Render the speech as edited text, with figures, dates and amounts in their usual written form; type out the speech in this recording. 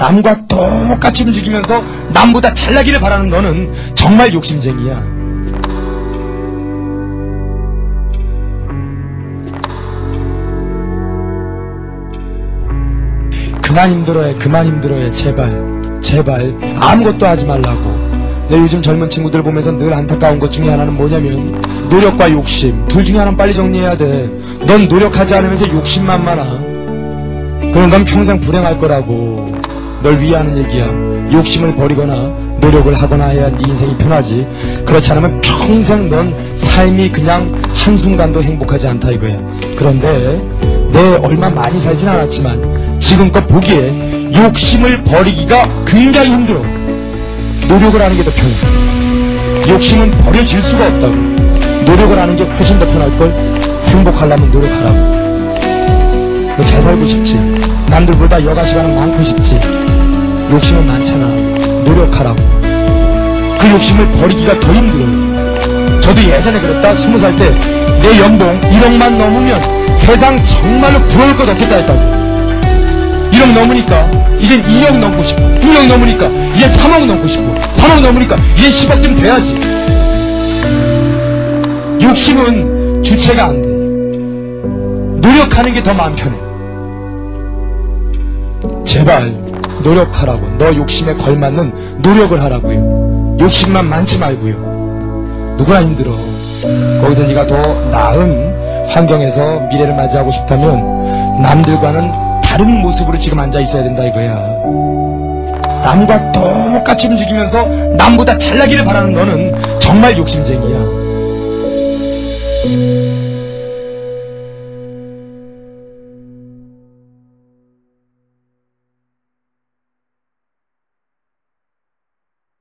남과 똑같이 움직이면서 남보다 잘나기를 바라는 너는 정말 욕심쟁이야. 그만 힘들어해. 제발 아무것도 하지 말라고. 내 요즘 젊은 친구들 보면서 늘 안타까운 것 중에 하나는 뭐냐면 노력과 욕심, 둘 중에 하나는 빨리 정리해야 돼. 넌 노력하지 않으면서 욕심만 많아. 그럼 넌 평생 불행할 거라고. 널 위하는 얘기야. 욕심을 버리거나 노력을 하거나 해야 네 인생이 편하지. 그렇지 않으면 평생 넌 삶이 그냥 한순간도 행복하지 않다 이거야. 그런데 내 얼마 많이 살진 않았지만 지금껏 보기에 욕심을 버리기가 굉장히 힘들어. 노력을 하는 게 더 편해. 욕심은 버려질 수가 없다고. 노력을 하는 게 훨씬 더 편할걸. 행복하려면 노력하라고. 너 잘 살고 싶지? 남들보다 여가 시간은 많고 싶지? 욕심은 많잖아. 노력하라고. 그 욕심을 버리기가 더 힘들어. 저도 예전에 그랬다. 20살 때 내 연봉 1억만 넘으면 세상 정말로 부러울 것 없겠다 했다고. 1억 넘으니까 이젠 2억 넘고 싶고, 2억 넘으니까 이제 3억 넘고 싶고, 3억 넘으니까 이제 10억쯤 돼야지. 욕심은 주체가 안 돼. 노력하는 게 더 마음 편해. 제발 노력하라고. 너 욕심에 걸맞는 노력을 하라고요. 욕심만 많지 말고요. 누구나 힘들어. 거기서 네가 더 나은 환경에서 미래를 맞이하고 싶다면 남들과는 다른 모습으로 지금 앉아 있어야 된다 이거야. 남과 똑같이 움직이면서 남보다 잘나기를 바라는 너는 정말 욕심쟁이야.